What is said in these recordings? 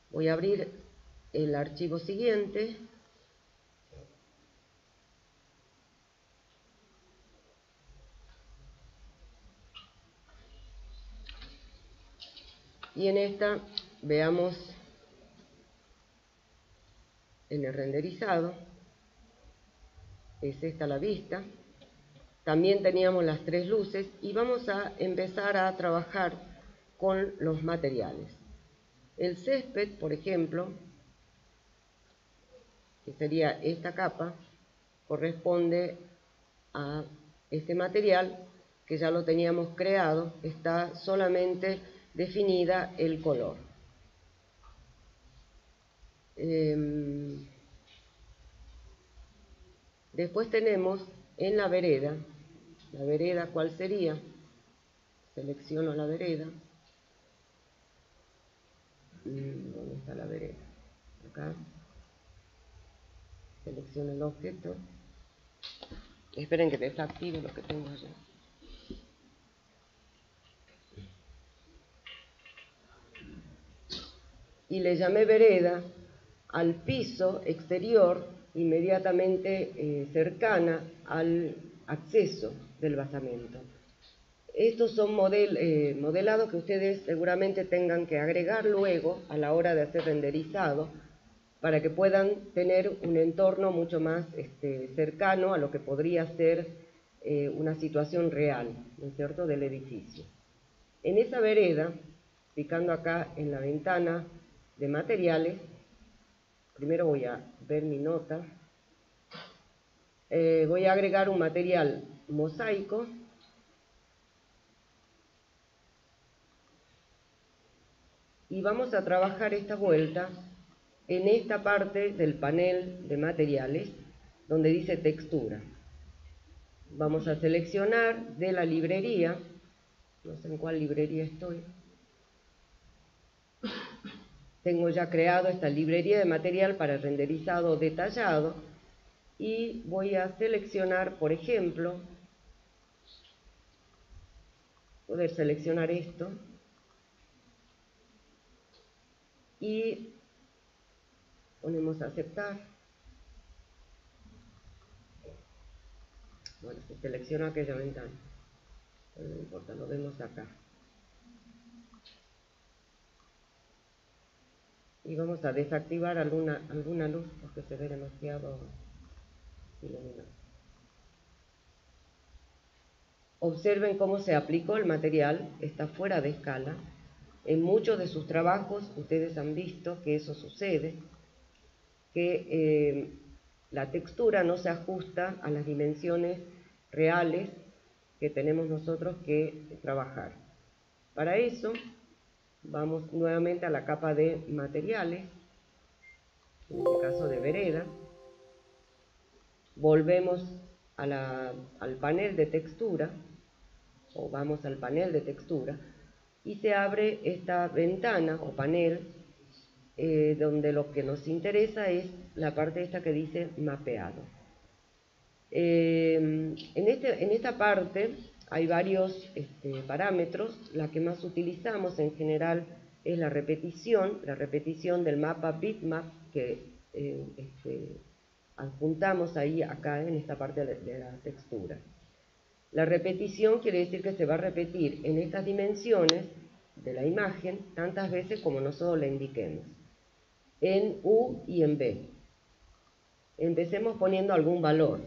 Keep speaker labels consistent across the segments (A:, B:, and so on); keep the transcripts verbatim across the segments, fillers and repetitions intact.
A: Voy a abrir el archivo siguiente. Y en esta veamos en el renderizado. Es esta la vista. También teníamos las tres luces y vamos a empezar a trabajar con los materiales. El césped, por ejemplo, que sería esta capa, corresponde a este material que ya lo teníamos creado, está solamente definida el color. Eh, después tenemos en la vereda, la vereda, ¿cuál sería? Selecciono la vereda. ¿Dónde está la vereda? Acá. Selecciono el objeto. Esperen que desactive lo que tengo allá. Y le llamé vereda al piso exterior inmediatamente eh, cercana al acceso del basamento. Estos son model, eh, modelados que ustedes seguramente tengan que agregar luego a la hora de hacer renderizado para que puedan tener un entorno mucho más este, cercano a lo que podría ser eh, una situación real, ¿no es cierto?, del edificio. En esa vereda, picando acá en la ventana de materiales, primero voy a ver mi nota, eh, voy a agregar un material mosaico, y vamos a trabajar esta vuelta en esta parte del panel de materiales donde dice textura. Vamos a seleccionar de la librería, no sé en cuál librería estoy. Tengo ya creado esta librería de material para renderizado detallado y voy a seleccionar, por ejemplo, poder seleccionar esto y ponemos a aceptar. Bueno, se selecciona aquella ventana, pero no importa, lo vemos acá. Y vamos a desactivar alguna, alguna luz porque se ve demasiado iluminado. Observen cómo se aplicó el material, está fuera de escala. En muchos de sus trabajos ustedes han visto que eso sucede, que eh, la textura no se ajusta a las dimensiones reales que tenemos nosotros que trabajar. Para eso vamos nuevamente a la capa de materiales, en este caso de vereda, volvemos a la, al panel de textura, o vamos al panel de textura, y se abre esta ventana o panel eh, donde lo que nos interesa es la parte esta que dice mapeado. Eh, en, este, en esta parte hay varios este, parámetros. La que más utilizamos en general es la repetición, la repetición del mapa bitmap que eh, este, adjuntamos ahí acá en esta parte de, de la textura. La repetición quiere decir que se va a repetir en estas dimensiones de la imagen tantas veces como nosotros le indiquemos, en U y en B. Empecemos poniendo algún valor.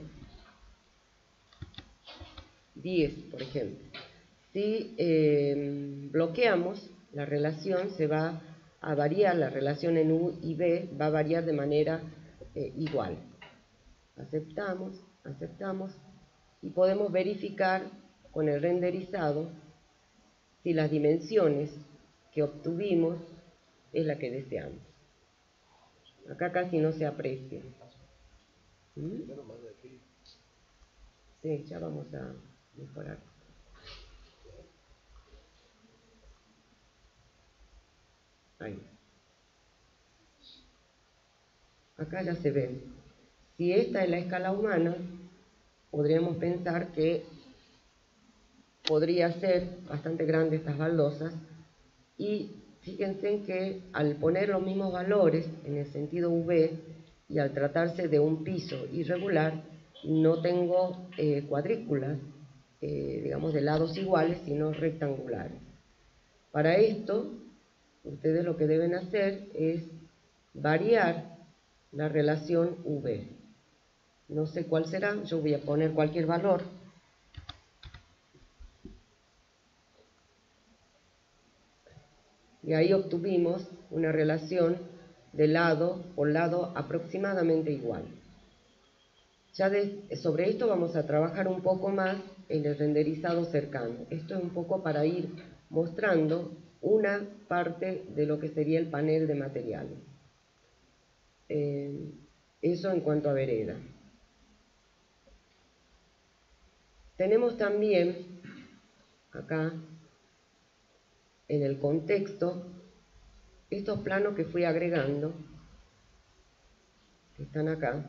A: diez, por ejemplo. Si eh, bloqueamos, la relación se va a variar, la relación en U y B va a variar de manera eh, igual. Aceptamos, aceptamos, y podemos verificar con el renderizado si las dimensiones que obtuvimos es la que deseamos. Acá casi no se aprecia. ¿Mm? Sí, ya vamos a mejorar. Ahí. Acá ya se ve. Si esta es la escala humana, podríamos pensar que podría ser bastante grande estas baldosas y fíjense en que al poner los mismos valores en el sentido V y al tratarse de un piso irregular, no tengo eh, cuadrículas, eh, digamos, de lados iguales, sino rectangulares. Para esto, ustedes lo que deben hacer es variar la relación V. No sé cuál será, yo voy a poner cualquier valor. Y ahí obtuvimos una relación de lado por lado aproximadamente igual. Ya de, sobre esto vamos a trabajar un poco más en el renderizado cercano. Esto es un poco para ir mostrando una parte de lo que sería el panel de materiales. Eh, eso en cuanto a vereda. Tenemos también acá en el contexto estos planos que fui agregando, que están acá.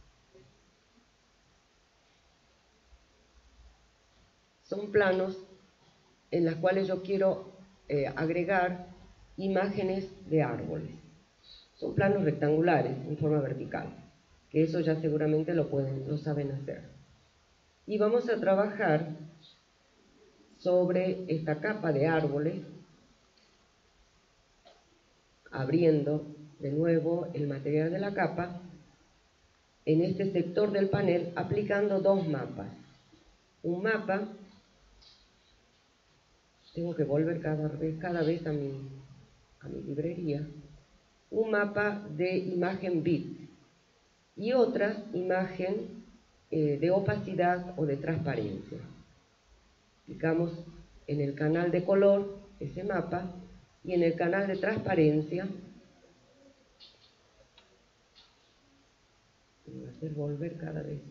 A: Son planos en los cuales yo quiero eh, agregar imágenes de árboles. Son planos rectangulares en forma vertical, que eso ya seguramente lo pueden, lo saben hacer. Y vamos a trabajar sobre esta capa de árboles, abriendo de nuevo el material de la capa en este sector del panel, aplicando dos mapas. Un mapa, tengo que volver cada vez, cada vez a mi, a mi librería, un mapa de imagen bit y otra imagen eh, de opacidad o de transparencia. Aplicamos en el canal de color ese mapa y en el canal de transparencia voy a hacer volver cada vez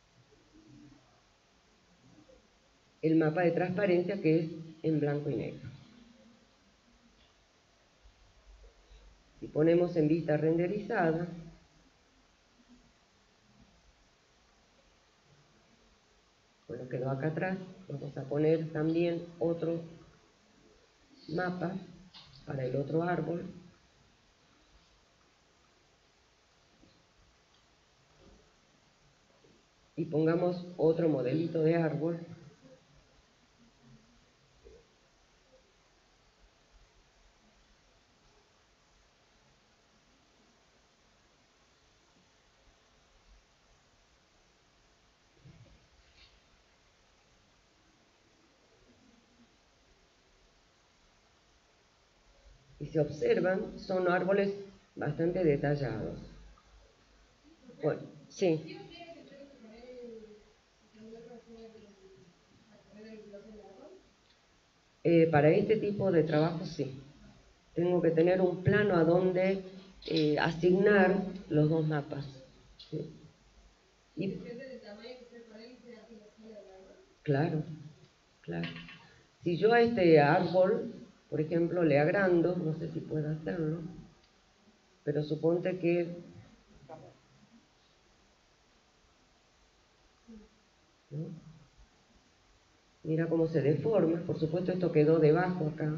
A: el mapa de transparencia, que es en blanco y negro. Si ponemos en vista renderizada, con lo que quedó acá atrás, vamos a poner también otro mapa para el otro árbol. Y pongamos otro modelito de árbol. Y si observan, son árboles bastante detallados. Bueno, sí. Eh, para este tipo de trabajo, sí. Tengo que tener un plano a donde eh, asignar los dos mapas. ¿Sí? Y, claro, claro. Si yo a este árbol, por ejemplo, le agrando, no sé si puedo hacerlo, pero suponte que... ¿no? Mira cómo se deforma, por supuesto esto quedó debajo acá.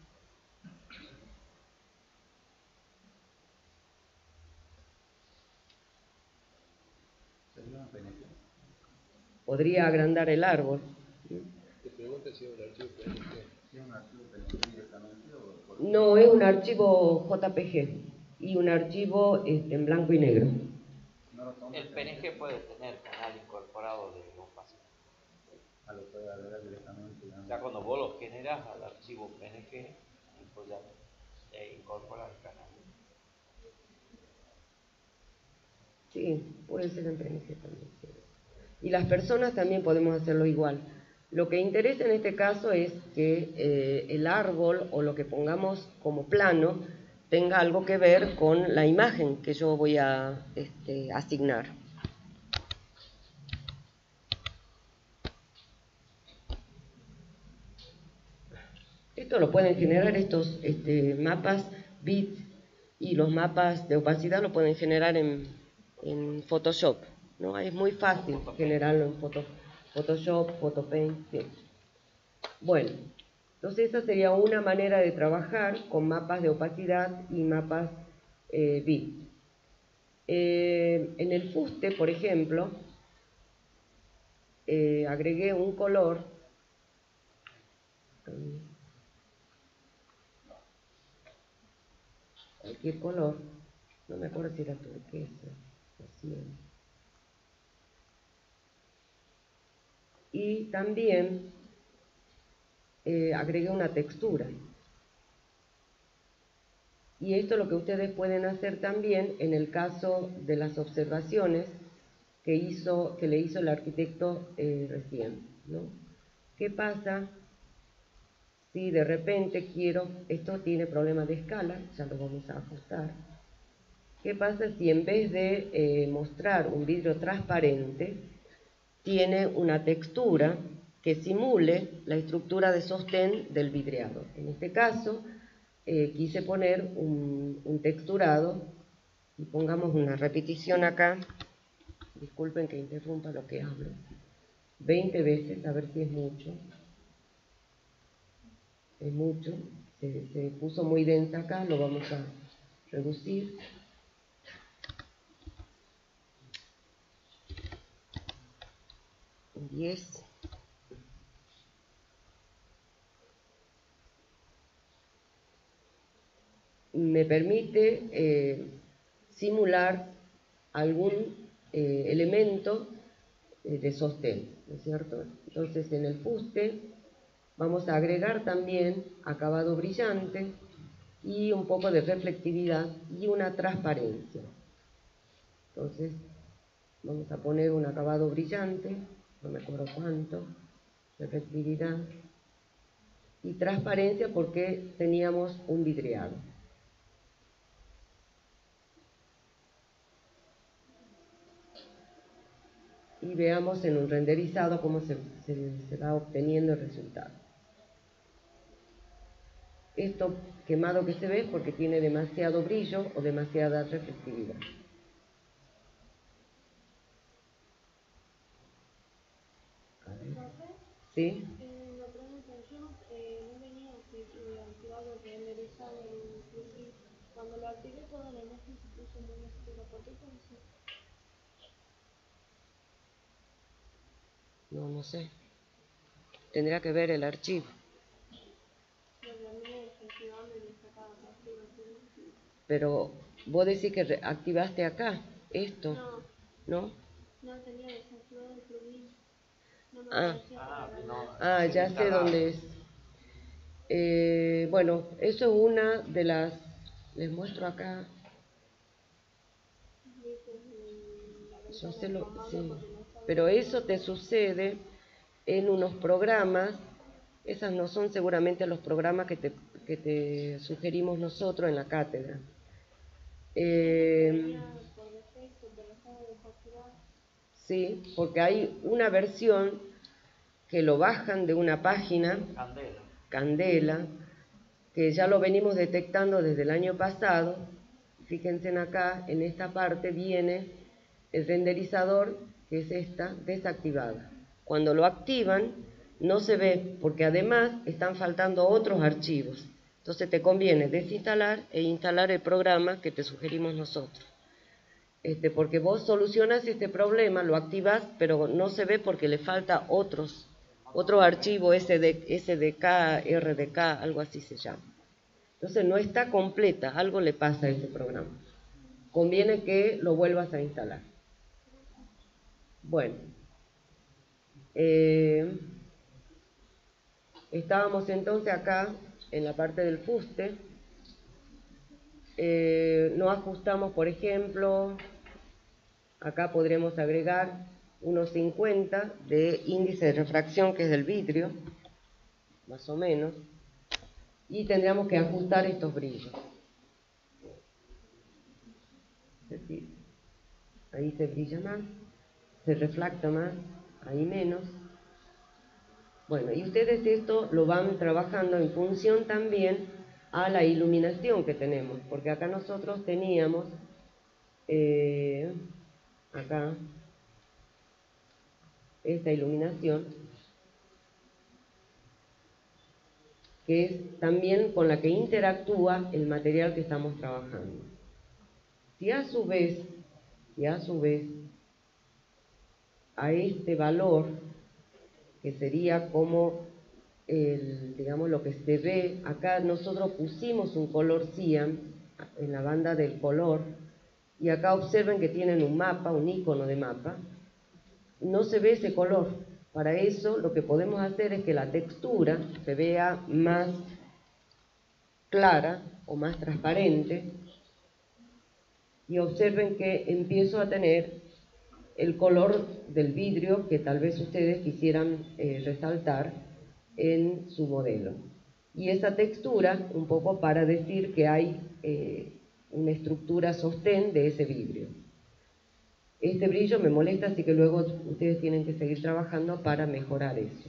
A: Podría agrandar el árbol.
B: Te pregunto si es un archivo P N G. ¿Es un archivo P N G directamente o...?
A: No, es un archivo J P G y un archivo este, en blanco y negro.
C: El P N G puede tener canal incorporado de opacidad.
B: Ah, lo puede agregar directamente. ¿No?
C: Ya cuando vos lo generas al archivo P N G, pues ya eh, incorpora el canal.
A: Sí, puede ser en P N G también. Sí. Y las personas también podemos hacerlo igual. Lo que interesa en este caso es que eh, el árbol o lo que pongamos como plano tenga algo que ver con la imagen que yo voy a este, asignar. Esto lo pueden generar estos este, mapas bit y los mapas de opacidad lo pueden generar en, en Photoshop, ¿no? Es muy fácil generarlo en Photoshop, Photopaint. Sí. Bueno, Entonces esa sería una manera de trabajar con mapas de opacidad y mapas eh, B I M. Eh, en el fuste, por ejemplo, eh, agregué un color, cualquier color, no me acuerdo si era turquesa o cielo. Y también eh, agregué una textura. Y esto es lo que ustedes pueden hacer también en el caso de las observaciones que, hizo, que le hizo el arquitecto eh, recién, ¿no? ¿Qué pasa si de repente quiero, esto tiene problemas de escala, ya lo vamos a ajustar? ¿Qué pasa si en vez de eh, mostrar un vidrio transparente, tiene una textura que simule la estructura de sostén del vidriado? En este caso, eh, quise poner un, un texturado, y pongamos una repetición acá, disculpen que interrumpa lo que hablo, veinte veces, a ver si es mucho, es mucho, se, se puso muy densa acá, lo vamos a reducir. diez. Me permite eh, simular algún eh, elemento eh, de sostén, ¿no es cierto? Entonces en el fuste vamos a agregar también acabado brillante y un poco de reflectividad y una transparencia. Entonces vamos a poner un acabado brillante, no me acuerdo cuánto, reflectividad y transparencia porque teníamos un vidriado. Y veamos en un renderizado cómo se, se, se va obteniendo el resultado. Esto quemado que se ve es porque tiene demasiado brillo o demasiada reflectividad. A ver. ¿Sí?
D: Eh, la pregunta, yo eh, no venía eh, activado el renderizado el plugin. Cuando lo activé toda la imagen se puso muy oscura. ¿Por qué puede ser?
A: No, no sé. Tendría que ver el archivo.
D: Desde a mí desactivando y destacado activa el plugin.
A: Pero vos decís que activaste acá esto,
D: No,
A: ¿no?
D: no tenía desactivado el plugin. No me
A: Ah,
D: aparecía
C: Ah,
D: para
C: no,
D: ver.
A: ah, ya sé dónde es. Eh, bueno, eso es una de las... Les muestro acá.
D: Viste el- la
A: Yo
D: ventana
A: sé
D: de
A: lo,
D: comando
A: sí,
D: porque no estaba
A: pero eso
D: activado.
A: te sucede en unos programas, esas no son seguramente los programas que te, que te sugerimos nosotros en la cátedra.
D: Ese
A: Eh,
D: venía por defecto, pero estaba desactivado.
A: sí, porque hay una versión que lo bajan de una página,
C: Candela.
A: Candela, que ya lo venimos detectando desde el año pasado. Fíjense en acá, en esta parte viene el renderizador, que es esta, desactivada. Cuando lo activan, no se ve, porque además están faltando otros archivos. Entonces te conviene desinstalar e instalar el programa que te sugerimos nosotros. Este, porque vos solucionas este problema, lo activas, pero no se ve porque le falta otros, otro archivo S D K, R D K, algo así se llama. Entonces no está completa, algo le pasa a ese programa. Conviene que lo vuelvas a instalar. Bueno, eh, estábamos entonces acá en la parte del fuste. Eh, no ajustamos, por ejemplo, acá podremos agregar unos cincuenta de índice de refracción, que es del vidrio, más o menos, y tendríamos que ajustar estos brillos. Es decir, ahí se brilla más, se refracta más, ahí menos. Bueno, y ustedes esto lo van trabajando en función también a la iluminación que tenemos, porque acá nosotros teníamos, eh, acá, esta iluminación, que es también con la que interactúa el material que estamos trabajando. Si a su vez, si a su vez, a este valor, que sería como el, digamos, lo que se ve, acá nosotros pusimos un color cian en la banda del color, y acá observen que tienen un mapa, un icono de mapa, no se ve ese color. Para eso lo que podemos hacer es que la textura se vea más clara o más transparente, y observen que empiezo a tener el color del vidrio que tal vez ustedes quisieran eh, resaltar en su modelo. Y esa textura un poco para decir que hay eh, una estructura sostén de ese vidrio. Este brillo me molesta, así que luego ustedes tienen que seguir trabajando para mejorar eso.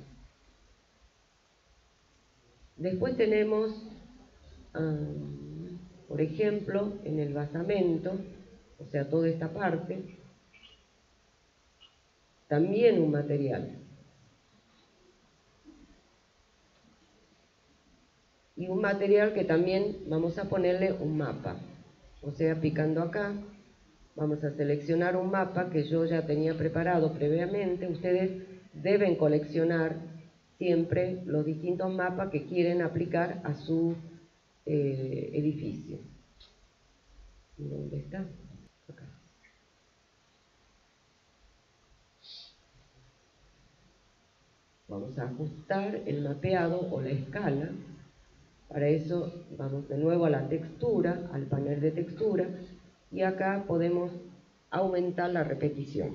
A: Después tenemos, um, por ejemplo, en el basamento, o sea, toda esta parte, también un material. Y un material que también vamos a ponerle un mapa. O sea, picando acá, vamos a seleccionar un mapa que yo ya tenía preparado previamente. Ustedes deben coleccionar siempre los distintos mapas que quieren aplicar a su eh, edificio. ¿Dónde está? Acá. Vamos a ajustar el mapeado o la escala. Para eso vamos de nuevo a la textura, al panel de textura, y acá podemos aumentar la repetición.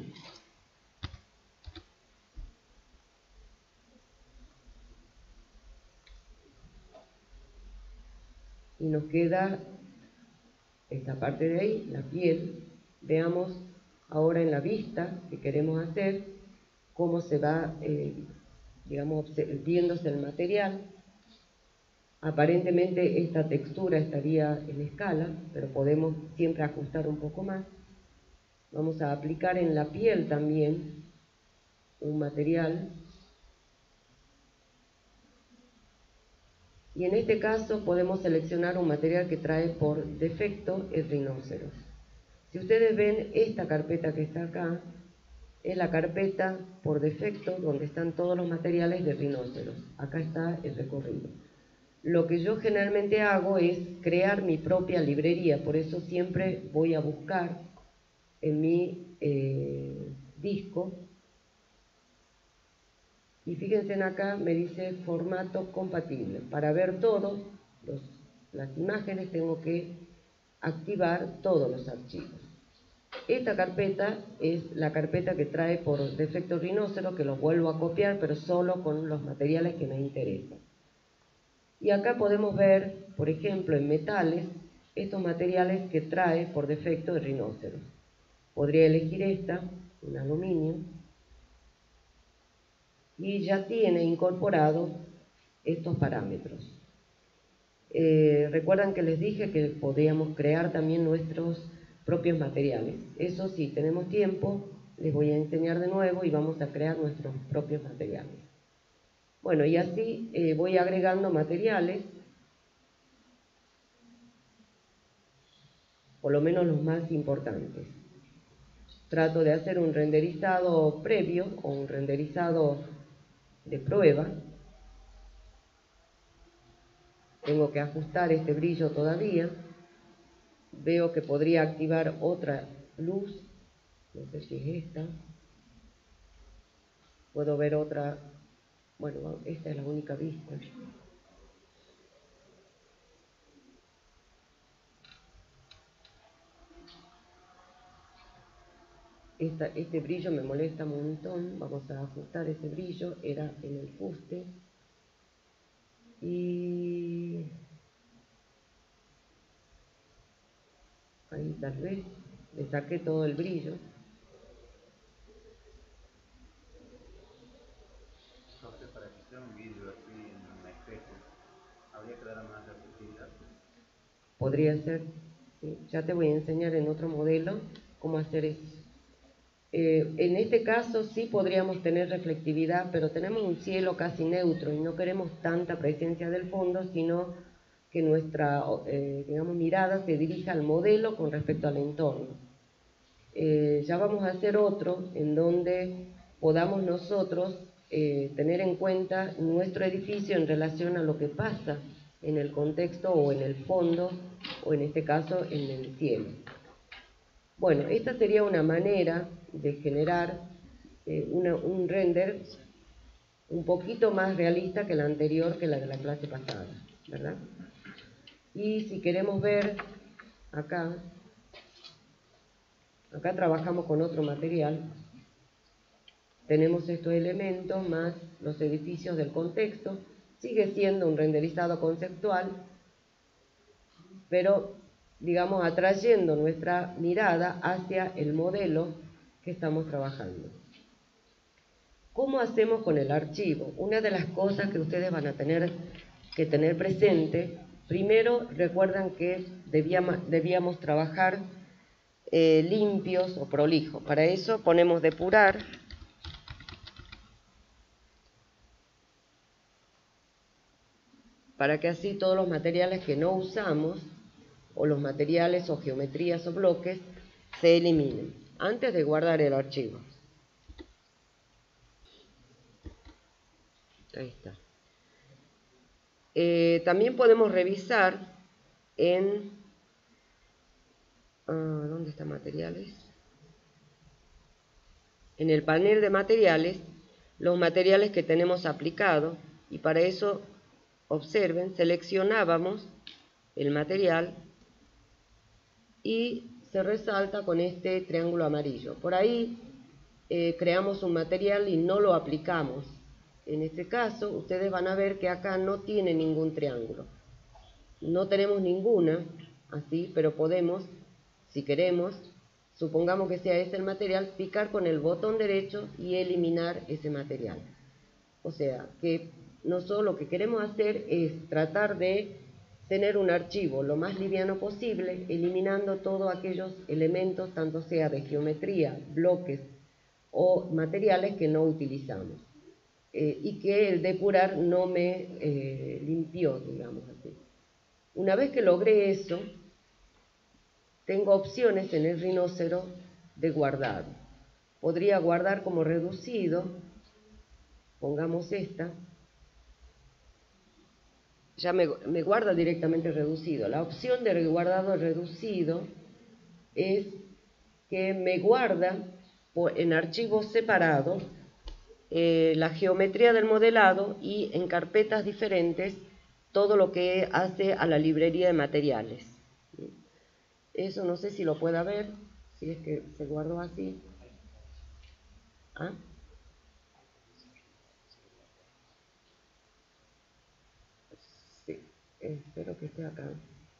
A: Y nos queda esta parte de ahí, la piel. Veamos ahora en la vista que queremos hacer cómo se va, eh, digamos, viéndose el material. Aparentemente esta textura estaría en escala, pero podemos siempre ajustar un poco más. Vamos a aplicar en la piel también un material. Y en este caso podemos seleccionar un material que trae por defecto el rinoceros. Si ustedes ven, esta carpeta que está acá es la carpeta por defecto donde están todos los materiales de rinoceros. Acá está el recorrido. Lo que yo generalmente hago es crear mi propia librería, por eso siempre voy a buscar en mi eh, disco. Y fíjense en acá, me dice formato compatible. Para ver todas las imágenes tengo que activar todos los archivos. Esta carpeta es la carpeta que trae por defecto Rhinoceros, que los vuelvo a copiar, pero solo con los materiales que me interesan. Y acá podemos ver, por ejemplo, en metales, estos materiales que trae por defecto el Rhinoceros. Podría elegir esta, un aluminio, y ya tiene incorporado estos parámetros. Eh, recuerdan que les dije que podíamos crear también nuestros propios materiales. Eso sí, tenemos tiempo, les voy a enseñar de nuevo y vamos a crear nuestros propios materiales. Bueno, y así eh, voy agregando materiales, por lo menos los más importantes. Trato de hacer un renderizado previo o un renderizado de prueba. Tengo que ajustar este brillo todavía. Veo que podría activar otra luz, no sé si es esta. Puedo ver otra, bueno, esta es la única vista. Esta, este brillo me molesta un montón. Vamos a ajustar ese brillo, era en el fuste. Y ahí tal vez le saqué todo el brillo.
B: Entonces, para que sea un vídeo así en un espejo, habría que dar más receptividad.
A: Podría ser, ¿sí? Ya te voy a enseñar en otro modelo cómo hacer eso. Eh, en este caso sí podríamos tener reflectividad, pero tenemos un cielo casi neutro y no queremos tanta presencia del fondo, sino que nuestra eh, digamos, mirada se dirija al modelo con respecto al entorno. Eh, ya vamos a hacer otro en donde podamos nosotros eh, tener en cuenta nuestro edificio en relación a lo que pasa en el contexto o en el fondo, o en este caso en el cielo. Bueno, esta sería una manera de generar eh, una, un render un poquito más realista que la anterior, que la de la clase pasada, ¿verdad? Y si queremos ver acá, acá trabajamos con otro material, tenemos estos elementos más los edificios del contexto, sigue siendo un renderizado conceptual, pero digamos atrayendo nuestra mirada hacia el modelo que estamos trabajando. ¿Cómo hacemos con el archivo? Una de las cosas que ustedes van a tener que tener presente, primero recuerdan que debíamos, debíamos trabajar eh, limpios o prolijos. Para eso ponemos depurar. Para que así todos los materiales que no usamos, o los materiales o geometrías o bloques, se eliminen antes de guardar el archivo. Ahí está. Eh, también podemos revisar en... Ah, ¿dónde están materiales? En el panel de materiales, los materiales que tenemos aplicados, y para eso, observen, seleccionábamos el material y se resalta con este triángulo amarillo. Por ahí eh, creamos un material y no lo aplicamos. En este caso, ustedes van a ver que acá no tiene ningún triángulo. No tenemos ninguna, así, pero podemos, si queremos, supongamos que sea ese el material, picar con el botón derecho y eliminar ese material. O sea, que nosotros lo que queremos hacer es tratar de tener un archivo lo más liviano posible, eliminando todos aquellos elementos, tanto sea de geometría, bloques o materiales que no utilizamos. Eh, y que el depurar no me eh, limpió, digamos así. Una vez que logré eso, tengo opciones en el rinócero de guardado. Podría guardar como reducido, pongamos esta, ya me, me guarda directamente reducido. La opción de guardado reducido es que me guarda por, en archivos separados eh, la geometría del modelado y en carpetas diferentes todo lo que hace a la librería de materiales. Eso no sé si lo pueda ver, si es que se guardó así. ¿Ah? Sí, espero que esté acá.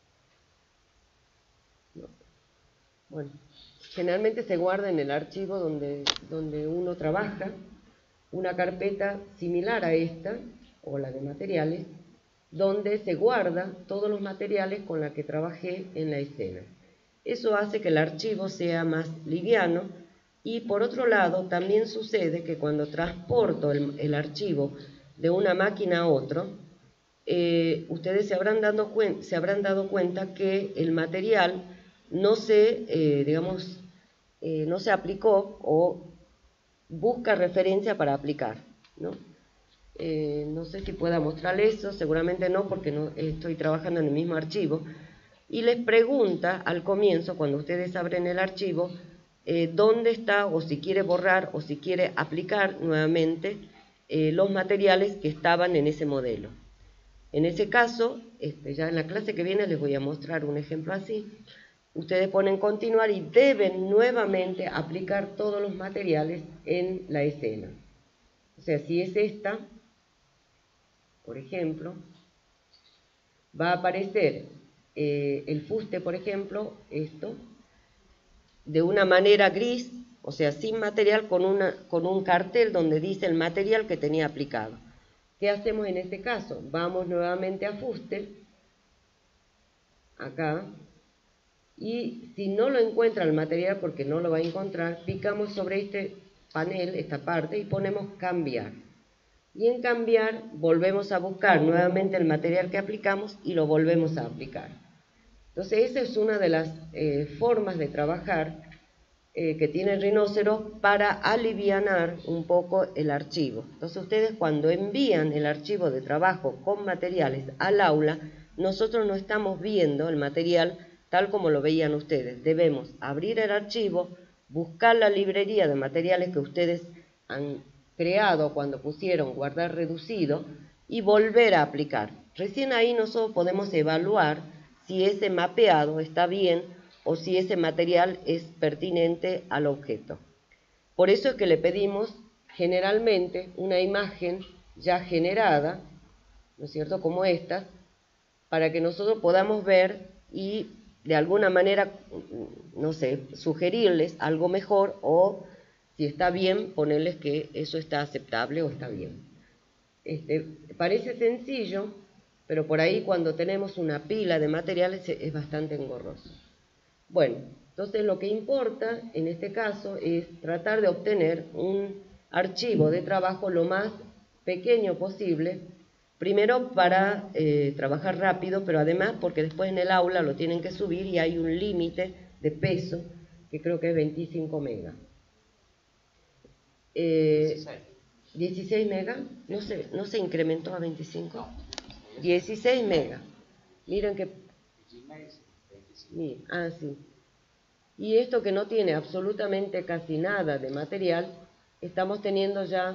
A: No. Bueno, generalmente se guarda en el archivo donde, donde uno trabaja una carpeta similar a esta, o la de materiales, donde se guarda todos los materiales con los que trabajé en la escena. Eso hace que el archivo sea más liviano y por otro lado también sucede que cuando transporto el, el archivo de una máquina a otro, eh, ustedes se habrán, dado se habrán dado cuenta que el material no se, eh, digamos, eh, no se aplicó o busca referencia para aplicar, ¿no? Eh, no sé si pueda mostrarles eso, seguramente no, porque no estoy trabajando en el mismo archivo. Y les pregunta al comienzo, cuando ustedes abren el archivo, eh, dónde está, o si quiere borrar, o si quiere aplicar nuevamente eh, los materiales que estaban en ese modelo. En ese caso, este, ya en la clase que viene les voy a mostrar un ejemplo así. Ustedes ponen continuar y deben nuevamente aplicar todos los materiales en la escena. O sea, si es esta, por ejemplo, va a aparecer eh, el fuste, por ejemplo, esto, de una manera gris, o sea, sin material, con, una, con un cartel donde dice el material que tenía aplicado. ¿Qué hacemos en este caso? Vamos nuevamente a fuste, acá, y si no lo encuentra el material, porque no lo va a encontrar, picamos sobre este panel, esta parte, y ponemos cambiar. Y en cambiar volvemos a buscar nuevamente el material que aplicamos y lo volvemos a aplicar. Entonces esa es una de las eh, formas de trabajar eh, que tiene el Rhinoceros para alivianar un poco el archivo. Entonces ustedes cuando envían el archivo de trabajo con materiales al aula, nosotros no estamos viendo el material tal como lo veían ustedes. Debemos abrir el archivo, buscar la librería de materiales que ustedes han creado cuando pusieron guardar reducido y volver a aplicar. Recién ahí nosotros podemos evaluar si ese mapeado está bien o si ese material es pertinente al objeto. Por eso es que le pedimos generalmente una imagen ya generada, ¿no es cierto?, como esta, para que nosotros podamos ver y de alguna manera, no sé, sugerirles algo mejor o si está bien, ponerles que eso está aceptable o está bien. Este, parece sencillo, pero por ahí cuando tenemos una pila de materiales es bastante engorroso. Bueno, entonces lo que importa en este caso es tratar de obtener un archivo de trabajo lo más pequeño posible, primero para eh, trabajar rápido, pero además porque después en el aula lo tienen que subir y hay un límite de peso que creo que es veinticinco megas. Eh, dieciséis megas, no se, no se incrementó a veinticinco, dieciséis megas. Miren que, miren, ah, sí. Y esto que no tiene absolutamente casi nada de material, estamos teniendo ya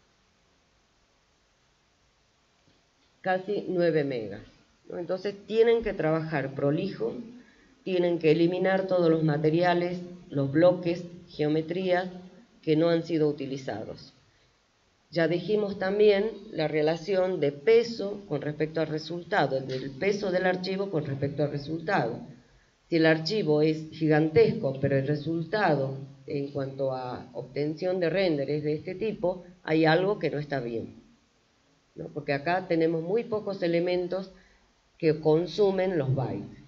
A: casi nueve megas, ¿no? Entonces tienen que trabajar prolijo, tienen que eliminar todos los materiales, los bloques, geometrías que no han sido utilizados. Ya dijimos también la relación de peso con respecto al resultado, del peso del archivo con respecto al resultado. Si el archivo es gigantesco, pero el resultado en cuanto a obtención de render es de este tipo, hay algo que no está bien, ¿no? Porque acá tenemos muy pocos elementos que consumen los bytes.